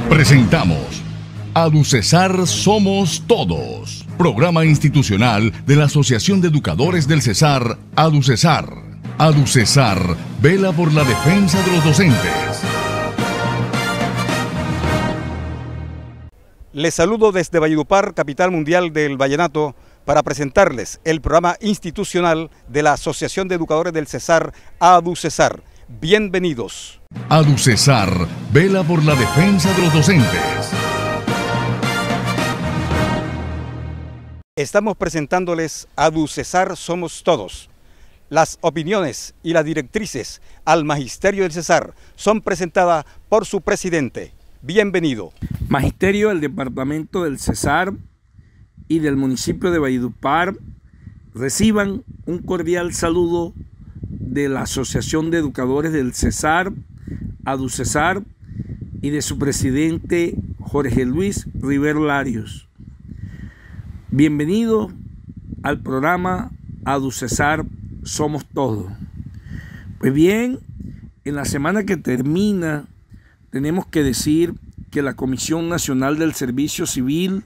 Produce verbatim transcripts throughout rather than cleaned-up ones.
Presentamos AduCesar Somos Todos, programa institucional de la Asociación de Educadores del Cesar, AduCesar. AduCesar vela por la defensa de los docentes. Les saludo desde Valledupar, capital mundial del vallenato, para presentarles el programa institucional de la Asociación de Educadores del Cesar, AduCesar. Bienvenidos. AduCesar vela por la defensa de los docentes. Estamos presentándoles AduCesar Somos Todos. Las opiniones y las directrices al Magisterio del Cesar son presentadas por su presidente. Bienvenido. Magisterio del Departamento del Cesar y del municipio de Valledupar, reciban un cordial saludo de la Asociación de Educadores del Cesar, AduCesar, y de su presidente Jorge Luis Rivero Larios. Bienvenido al programa AduCesar Somos Todos. Pues bien, en la semana que termina, tenemos que decir que la Comisión Nacional del Servicio Civil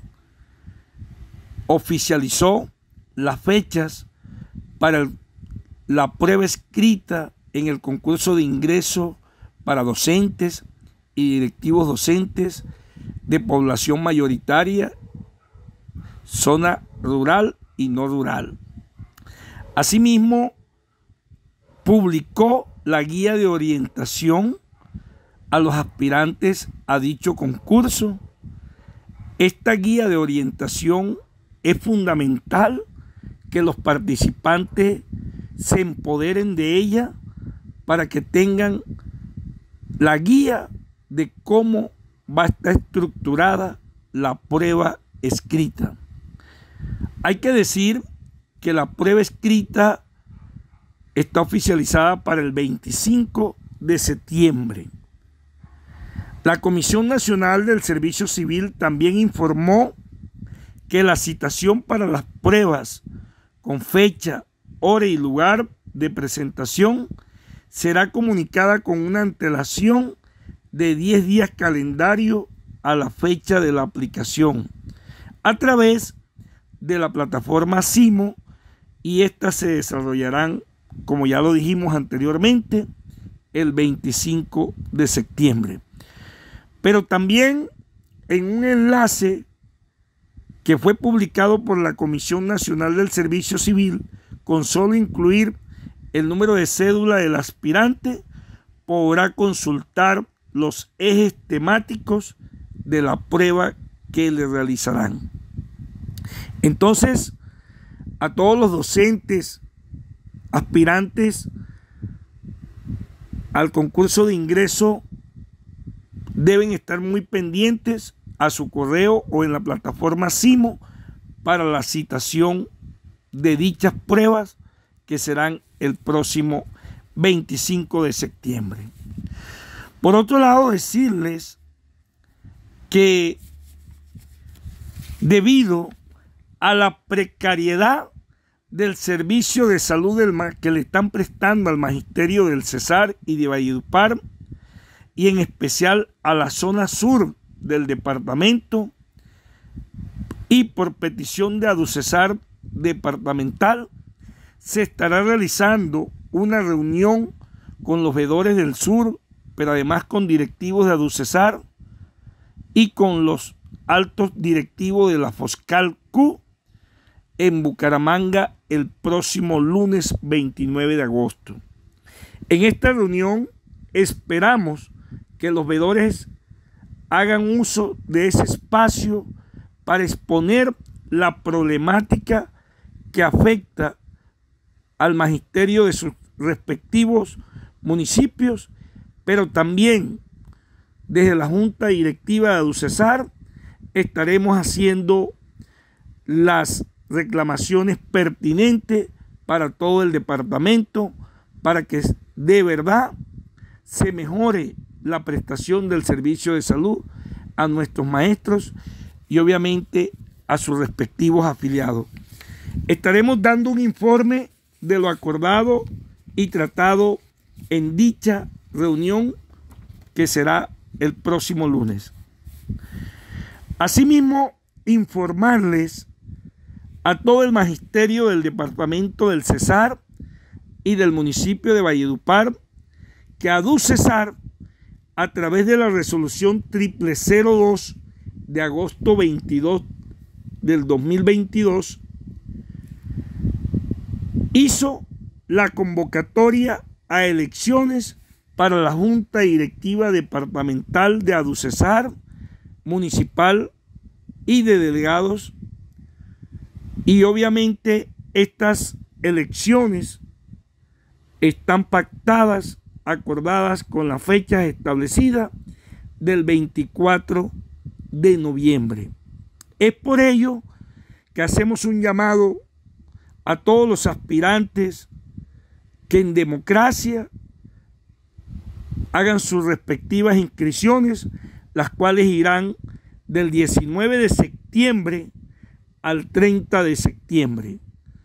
oficializó las fechas para el, la prueba escrita en el concurso de ingreso para docentes y directivos docentes de población mayoritaria, zona rural y no rural. Asimismo, publicó la guía de orientación a los aspirantes a dicho concurso. Esta guía de orientación es fundamental que los participantes se empoderen de ella para que tengan la guía de cómo va a estar estructurada la prueba escrita. Hay que decir que la prueba escrita está oficializada para el veinticinco de septiembre. La Comisión Nacional del Servicio Civil también informó que la citación para las pruebas con fecha, hora y lugar de presentación será comunicada con una antelación de diez días calendario a la fecha de la aplicación a través de la plataforma Simo, y estas se desarrollarán, como ya lo dijimos anteriormente, el veinticinco de septiembre. Pero también en un enlace que fue publicado por la Comisión Nacional del Servicio Civil, con solo incluir el número de cédula del aspirante, podrá consultar los ejes temáticos de la prueba que le realizarán. Entonces, a todos los docentes aspirantes al concurso de ingreso deben estar muy pendientes a su correo o en la plataforma Simo para la citación de dichas pruebas que serán el próximo veinticinco de septiembre. Por otro lado, decirles que debido a la precariedad del servicio de salud del, que le están prestando al Magisterio del Cesar y de Valledupar, y en especial a la zona sur del departamento, y por petición de AduCesar departamental, se estará realizando una reunión con los veedores del sur, pero además con directivos de AduCesar y con los altos directivos de la Foscal Q en Bucaramanga el próximo lunes veintinueve de agosto. En esta reunión esperamos que los veedores hagan uso de ese espacio para exponer la problemática que afecta al magisterio de sus respectivos municipios, pero también desde la Junta Directiva de AduCesar estaremos haciendo las reclamaciones pertinentes para todo el departamento, para que de verdad se mejore la prestación del servicio de salud a nuestros maestros y obviamente a sus respectivos afiliados. Estaremos dando un informe de lo acordado y tratado en dicha reunión que será el próximo lunes. Asimismo, informarles a todo el magisterio del departamento del Cesar y del municipio de Valledupar que ADUCESAR, a través de la resolución cero cero dos de agosto veintidós del dos mil veintidós, hizo la convocatoria a elecciones para la Junta Directiva Departamental de ADUCESAR, municipal y de delegados. Y obviamente estas elecciones están pactadas, acordadas con las fechas establecidas del veinticuatro de noviembre. Es por ello que hacemos un llamado a todos los aspirantes que en democracia hagan sus respectivas inscripciones, las cuales irán del diecinueve de septiembre al treinta de septiembre,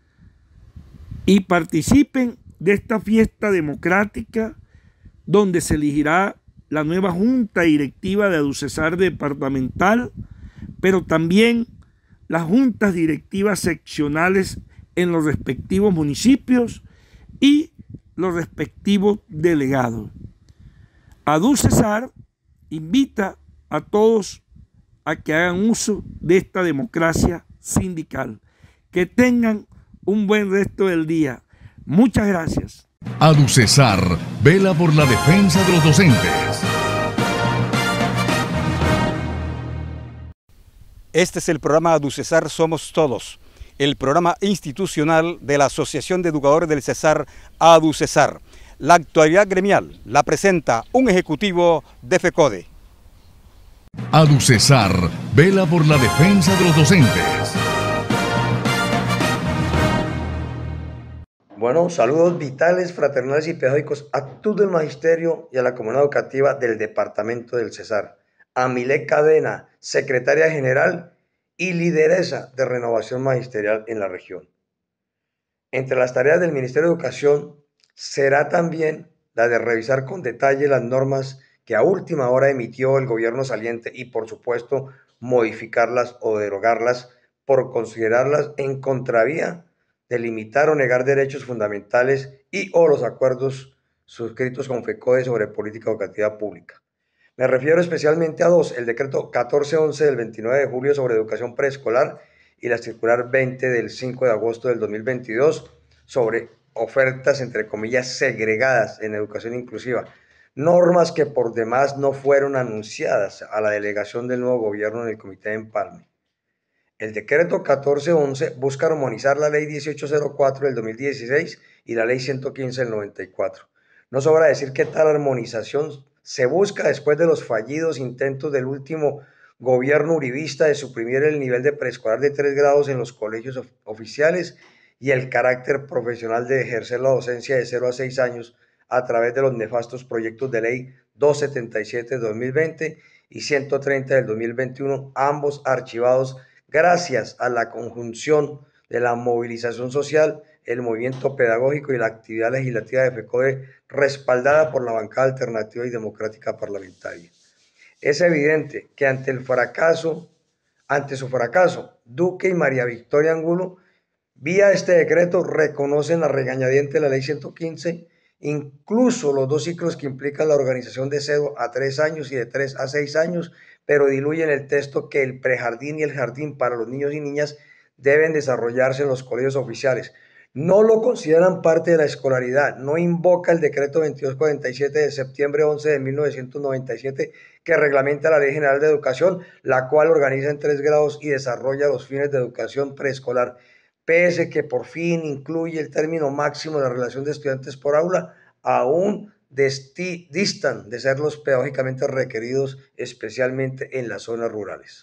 y participen de esta fiesta democrática donde se elegirá la nueva Junta Directiva de ADUCESAR departamental, pero también las juntas directivas seccionales en los respectivos municipios y los respectivos delegados. ADUCESAR invita a todos a que hagan uso de esta democracia sindical. Que tengan un buen resto del día. Muchas gracias. ADUCESAR vela por la defensa de los docentes. Este es el programa ADUCESAR Somos Todos, el programa institucional de la Asociación de Educadores del Cesar, ADUCESAR. La actualidad gremial la presenta un ejecutivo de FECODE. ADUCESAR vela por la defensa de los docentes. Bueno, saludos vitales, fraternales y pedagógicos a todo el magisterio y a la comunidad educativa del departamento del Cesar. A Milé Cadena, secretaria general y lideresa de renovación magisterial en la región. Entre las tareas del Ministerio de Educación será también la de revisar con detalle las normas que a última hora emitió el gobierno saliente y, por supuesto, modificarlas o derogarlas por considerarlas en contravía de limitar o negar derechos fundamentales y o los acuerdos suscritos con FECODE sobre política educativa pública. Me refiero especialmente a dos, el decreto catorce once del veintinueve de julio sobre educación preescolar y la circular veinte del cinco de agosto del dos mil veintidós sobre ofertas, entre comillas, segregadas en educación inclusiva, normas que por demás no fueron anunciadas a la delegación del nuevo gobierno en el Comité de Empalme. El decreto catorce once busca armonizar la ley dieciocho cero cuatro del dos mil dieciséis y la ley ciento quince del noventa y cuatro. No sobra decir que tal armonización se busca después de los fallidos intentos del último gobierno uribista de suprimir el nivel de preescolar de tres grados en los colegios of- oficiales y el carácter profesional de ejercer la docencia de cero a seis años a través de los nefastos proyectos de ley doscientos setenta y siete de dos mil veinte y ciento treinta del dos mil veintiuno, ambos archivados gracias a la conjunción de la movilización social, el movimiento pedagógico y la actividad legislativa de FECODE respaldada por la bancada alternativa y democrática parlamentaria. Es evidente que ante el fracaso, ante su fracaso, Duque y María Victoria Angulo, vía este decreto, reconocen a regañadientes de la ley ciento quince, incluso los dos ciclos que implican la organización de cero a tres años y de tres a seis años, pero diluyen el texto que el prejardín y el jardín para los niños y niñas deben desarrollarse en los colegios oficiales. No lo consideran parte de la escolaridad, no invoca el decreto veintidós cuarenta y siete de septiembre once de mil novecientos noventa y siete que reglamenta la Ley General de Educación, la cual organiza en tres grados y desarrolla los fines de educación preescolar, pese que por fin incluye el término máximo de la relación de estudiantes por aula, aún desti- distan de ser los pedagógicamente requeridos, especialmente en las zonas rurales.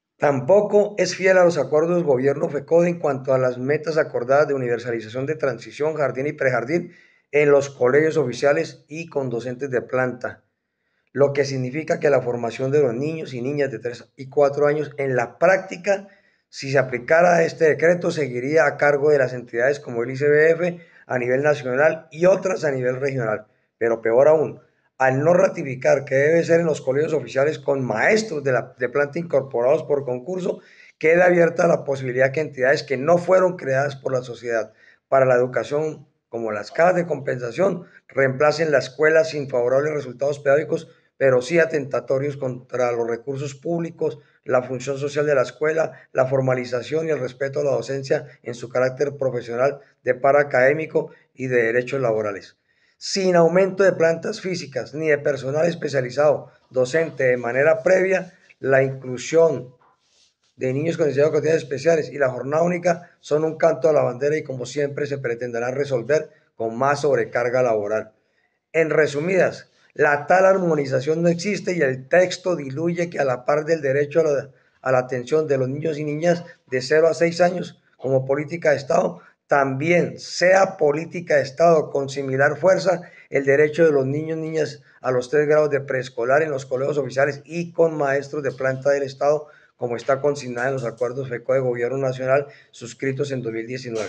Tampoco es fiel a los acuerdos gobierno-FECODE en cuanto a las metas acordadas de universalización de transición, jardín y prejardín en los colegios oficiales y con docentes de planta, lo que significa que la formación de los niños y niñas de tres y cuatro años en la práctica, si se aplicara este decreto, seguiría a cargo de las entidades como el I C B F a nivel nacional y otras a nivel regional, pero peor aún, al no ratificar que debe ser en los colegios oficiales con maestros de, la, de planta incorporados por concurso, queda abierta la posibilidad que entidades que no fueron creadas por la Sociedad para la Educación, como las cajas de compensación, reemplacen la escuela sin favorables resultados pedagógicos, pero sí atentatorios contra los recursos públicos, la función social de la escuela, la formalización y el respeto a la docencia en su carácter profesional de par académico y de derechos laborales. Sin aumento de plantas físicas ni de personal especializado docente de manera previa, la inclusión de niños con necesidades educativas especiales y la jornada única son un canto a la bandera y como siempre se pretenderá resolver con más sobrecarga laboral. En resumidas, la tal armonización no existe y el texto diluye que a la par del derecho a la, a la atención de los niños y niñas de cero a seis años como política de Estado, también sea política de Estado con similar fuerza el derecho de los niños y niñas a los tres grados de preescolar en los colegios oficiales y con maestros de planta del Estado, como está consignada en los acuerdos FECO de Gobierno Nacional suscritos en dos mil diecinueve.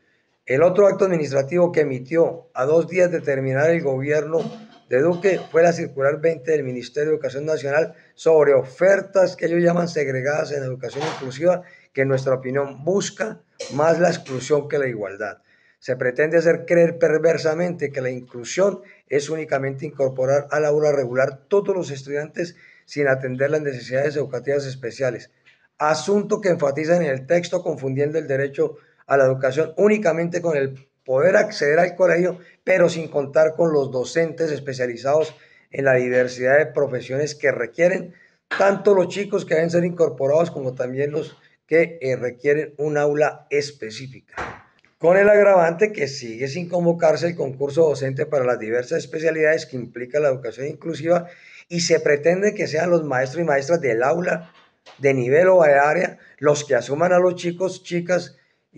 El otro acto administrativo que emitió a dos días de terminar el gobierno de Duque fue la circular veinte del Ministerio de Educación Nacional sobre ofertas que ellos llaman segregadas en educación inclusiva, que en nuestra opinión busca más la exclusión que la igualdad. Se pretende hacer creer perversamente que la inclusión es únicamente incorporar al aula regular todos los estudiantes sin atender las necesidades educativas especiales, asunto que enfatizan en el texto confundiendo el derecho a la educación únicamente con el poder acceder al colegio, pero sin contar con los docentes especializados en la diversidad de profesiones que requieren tanto los chicos que deben ser incorporados como también los que eh, requieren un aula específica. Con el agravante que sigue sin convocarse el concurso docente para las diversas especialidades que implica la educación inclusiva y se pretende que sean los maestros y maestras del aula de nivel o de área los que asuman a los chicos, chicas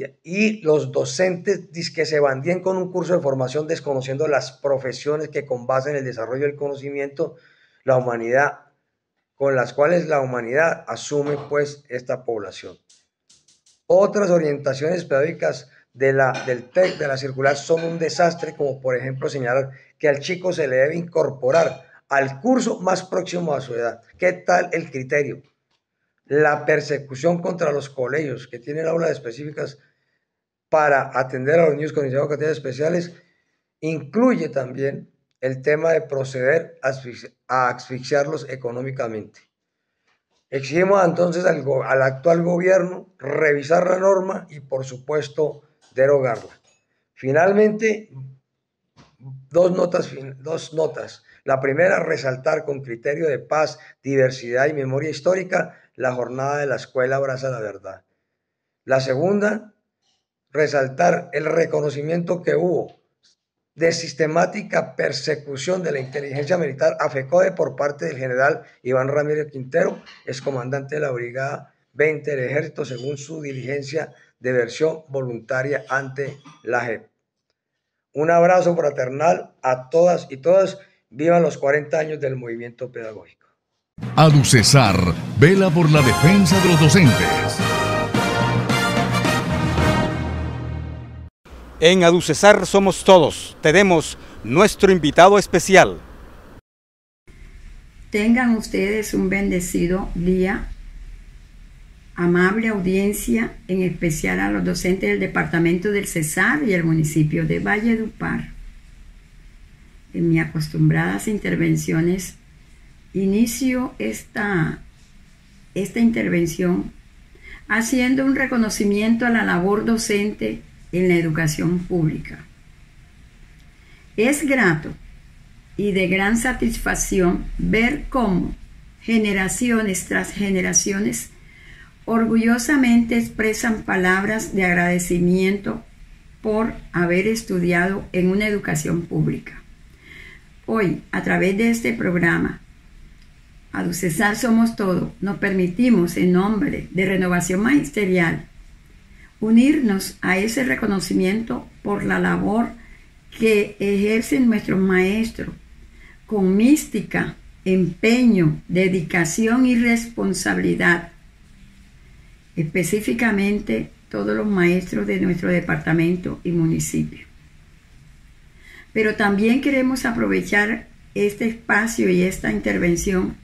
y los docentes que se bandeen con un curso de formación desconociendo las profesiones que con base en el desarrollo del conocimiento, la humanidad, con las cuales la humanidad asume pues esta población. Otras orientaciones pedagógicas de la, del T E C, de la circular, son un desastre, como por ejemplo señalar que al chico se le debe incorporar al curso más próximo a su edad. ¿Qué tal el criterio? La persecución contra los colegios que tienen aulas específicas para atender a los niños con necesidades educativas especiales incluye también el tema de proceder a asfixiarlos económicamente. Exigimos entonces al, al actual gobierno revisar la norma y por supuesto derogarla. Finalmente, dos notas, dos notas. La primera, resaltar con criterio de paz, diversidad y memoria histórica la jornada de la Escuela Abraza la Verdad. La segunda, resaltar el reconocimiento que hubo de sistemática persecución de la inteligencia militar a FECODE por parte del general Iván Ramírez Quintero, excomandante de la Brigada veinte del Ejército, según su diligencia de versión voluntaria ante la J E P. Un abrazo fraternal a todas y todas. Vivan los cuarenta años del movimiento pedagógico. ADUCESAR vela por la defensa de los docentes. En ADUCESAR somos todos. Tenemos nuestro invitado especial. Tengan ustedes un bendecido día. Amable audiencia, en especial a los docentes del departamento del Cesar y el municipio de Valledupar. En mis acostumbradas intervenciones, inicio esta, esta intervención haciendo un reconocimiento a la labor docente en la educación pública. Es grato y de gran satisfacción ver cómo generaciones tras generaciones orgullosamente expresan palabras de agradecimiento por haber estudiado en una educación pública. Hoy, a través de este programa, ADUCESAR Somos Todo, nos permitimos, en nombre de Renovación Magisterial, unirnos a ese reconocimiento por la labor que ejercen nuestros maestros con mística, empeño, dedicación y responsabilidad. Específicamente, todos los maestros de nuestro departamento y municipio. Pero también queremos aprovechar este espacio y esta intervención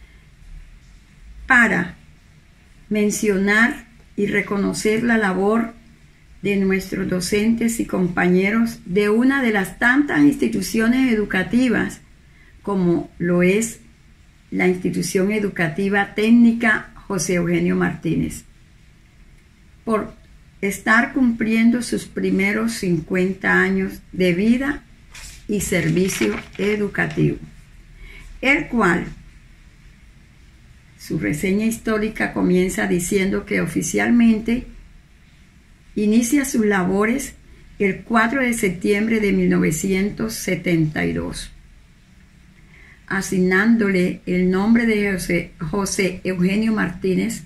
para mencionar y reconocer la labor de nuestros docentes y compañeros de una de las tantas instituciones educativas como lo es la Institución Educativa Técnica José Eugenio Martínez, por estar cumpliendo sus primeros cincuenta años de vida y servicio educativo, el cual su reseña histórica comienza diciendo que oficialmente inicia sus labores el cuatro de septiembre de mil novecientos setenta y dos, asignándole el nombre de José, José Eugenio Martínez,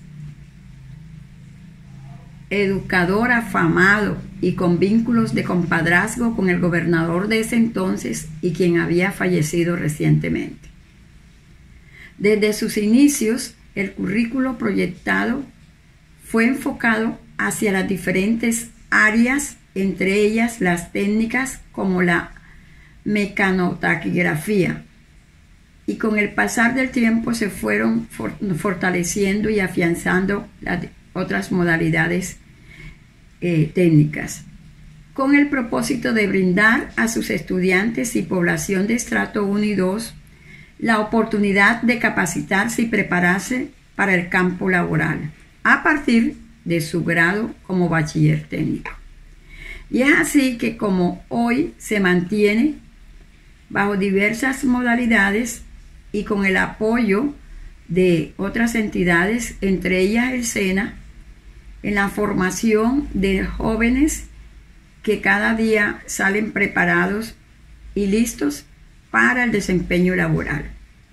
educador afamado y con vínculos de compadrazgo con el gobernador de ese entonces y quien había fallecido recientemente. Desde sus inicios, el currículo proyectado fue enfocado hacia las diferentes áreas, entre ellas las técnicas como la mecanotaquigrafía, y con el pasar del tiempo se fueron fortaleciendo y afianzando las otras modalidades eh, técnicas, con el propósito de brindar a sus estudiantes y población de estrato uno y dos la oportunidad de capacitarse y prepararse para el campo laboral a partir de su grado como bachiller técnico. Y es así que como hoy se mantiene bajo diversas modalidades y con el apoyo de otras entidades, entre ellas el SENA, en la formación de jóvenes que cada día salen preparados y listos para el desempeño laboral.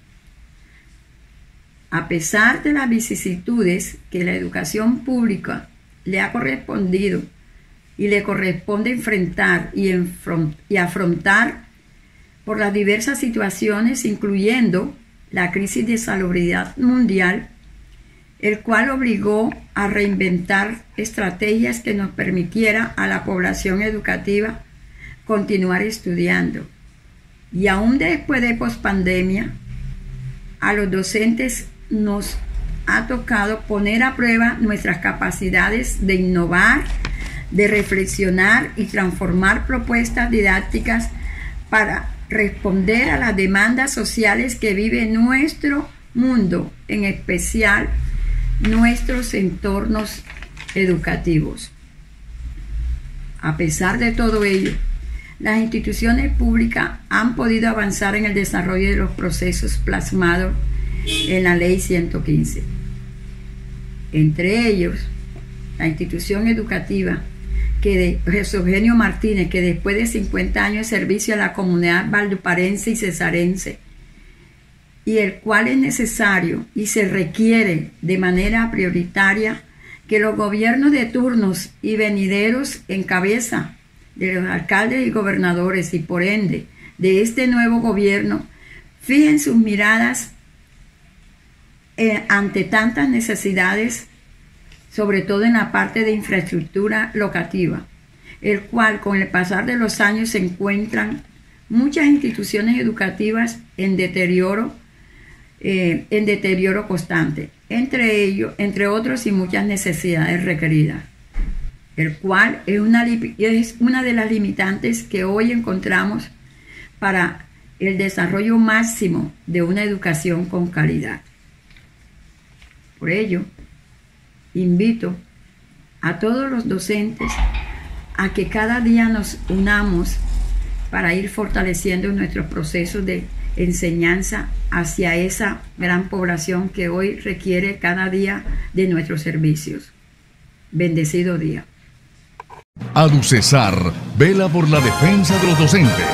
A pesar de las vicisitudes que la educación pública le ha correspondido y le corresponde enfrentar y, y afrontar por las diversas situaciones, incluyendo la crisis de salubridad mundial, el cual obligó a reinventar estrategias que nos permitiera a la población educativa continuar estudiando. Y aún después de pospandemia, a los docentes nos ha tocado poner a prueba nuestras capacidades de innovar, de reflexionar y transformar propuestas didácticas para responder a las demandas sociales que vive nuestro mundo, en especial nuestros entornos educativos. A pesar de todo ello, las instituciones públicas han podido avanzar en el desarrollo de los procesos plasmados en la Ley ciento quince. Entre ellos, la institución educativa que de José Eugenio Martínez, que después de cincuenta años de servicio a la comunidad valduparense y cesarense, y el cual es necesario y se requiere de manera prioritaria que los gobiernos de turnos y venideros en cabeza de los alcaldes y gobernadores y por ende de este nuevo gobierno fijen sus miradas eh, ante tantas necesidades, sobre todo en la parte de infraestructura locativa, el cual con el pasar de los años se encuentran muchas instituciones educativas en deterioro, eh, en deterioro constante, entre ellos, entre otros y muchas necesidades requeridas, el cual es una, es una de las limitantes que hoy encontramos para el desarrollo máximo de una educación con calidad. Por ello, invito a todos los docentes a que cada día nos unamos para ir fortaleciendo nuestros procesos de enseñanza hacia esa gran población que hoy requiere cada día de nuestros servicios. Bendecido día. ADUCESAR vela por la defensa de los docentes.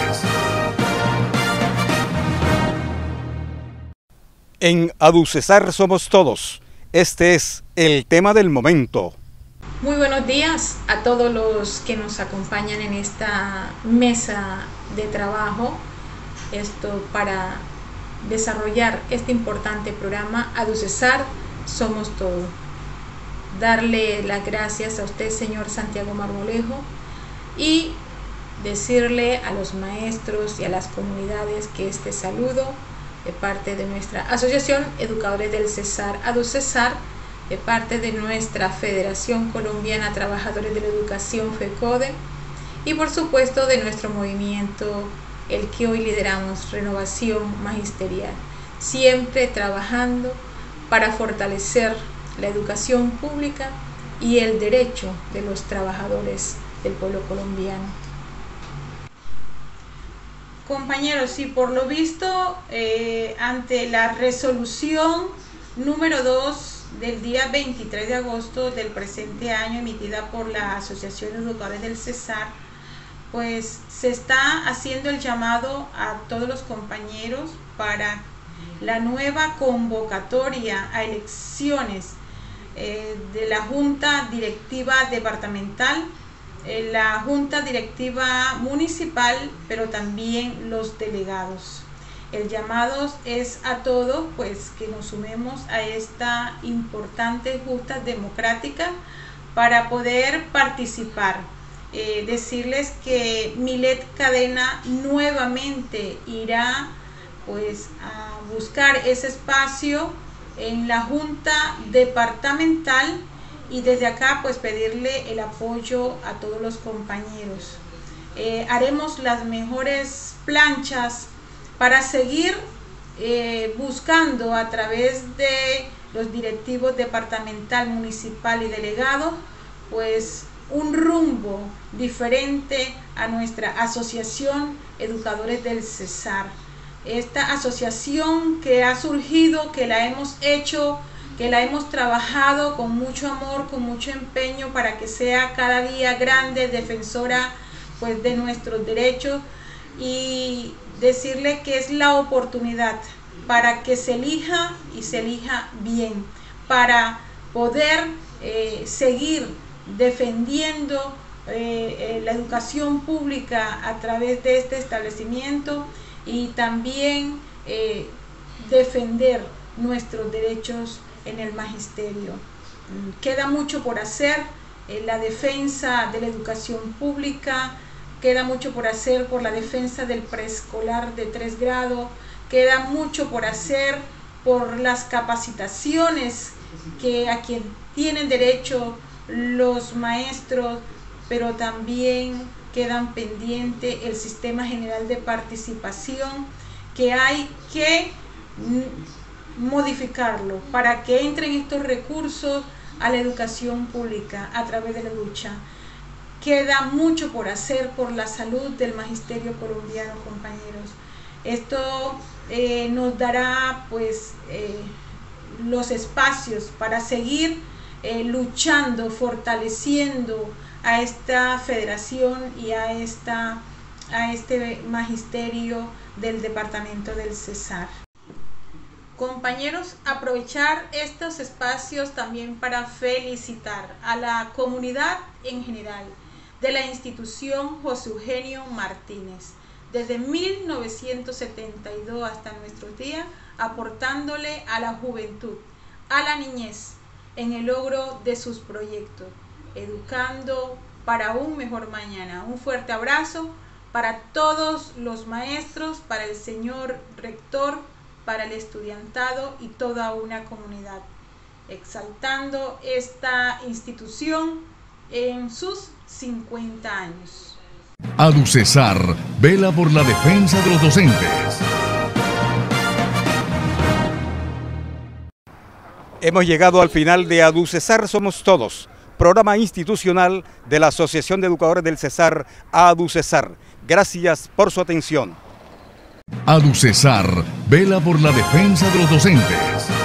En ADUCESAR somos todos. Este es el tema del momento. Muy buenos días a todos los que nos acompañan en esta mesa de trabajo, esto para desarrollar este importante programa ADUCESAR Somos Todo. Darle las gracias a usted, señor Santiago Marmolejo, y decirle a los maestros y a las comunidades que este saludo de parte de nuestra Asociación Educadores del Cesar, ADUCESAR, de parte de nuestra Federación Colombiana Trabajadores de la Educación, FECODE, y por supuesto de nuestro movimiento, el que hoy lideramos, Renovación Magisterial, siempre trabajando para fortalecer la educación pública y el derecho de los trabajadores del pueblo colombiano. Compañeros, y por lo visto, eh, ante la resolución número dos del día veintitrés de agosto del presente año, emitida por la Asociación de Educadores del Cesar, pues se está haciendo el llamado a todos los compañeros para la nueva convocatoria a elecciones eh, de la Junta Directiva Departamental, eh, la Junta Directiva Municipal, pero también los delegados. El llamado es a todos, pues, que nos sumemos a esta importante junta democrática para poder participar. Eh, decirles que Milet Cadena nuevamente irá, pues, a buscar ese espacio en la Junta Departamental, y desde acá, pues, pedirle el apoyo a todos los compañeros. Eh, haremos las mejores planchas para seguir eh, buscando a través de los directivos departamental, municipal y delegado, pues un rumbo diferente a nuestra Asociación Educadores del Cesar. Esta asociación que ha surgido, que la hemos hecho, que la hemos trabajado con mucho amor, con mucho empeño para que sea cada día grande, defensora, pues, de nuestros derechos, y decirle que es la oportunidad para que se elija y se elija bien, para poder eh, seguir defendiendo eh, eh, la educación pública a través de este establecimiento, y también eh, defender nuestros derechos en el magisterio. Queda mucho por hacer en la defensa de la educación pública, queda mucho por hacer por la defensa del preescolar de tres grados, queda mucho por hacer por las capacitaciones que a quien tienen derecho los maestros, pero también quedan pendiente el sistema general de participación, que hay que modificarlo para que entren estos recursos a la educación pública a través de la lucha. Queda mucho por hacer por la salud del magisterio colombiano, compañeros. Esto eh, nos dará, pues, eh, los espacios para seguir eh, luchando, fortaleciendo a esta federación y a, esta, a este magisterio del departamento del Cesar. Compañeros, aprovechar estos espacios también para felicitar a la comunidad en general de la institución José Eugenio Martínez, desde mil novecientos setenta y dos hasta nuestros días, aportándole a la juventud, a la niñez, en el logro de sus proyectos, educando para un mejor mañana. Un fuerte abrazo para todos los maestros, para el señor rector, para el estudiantado y toda una comunidad, exaltando esta institución en sus cincuenta años. ADUCESAR vela por la defensa de los docentes. Hemos llegado al final de ADUCESAR Somos Todos, programa institucional de la Asociación de Educadores del Cesar, ADUCESAR. Gracias por su atención. ADUCESAR vela por la defensa de los docentes.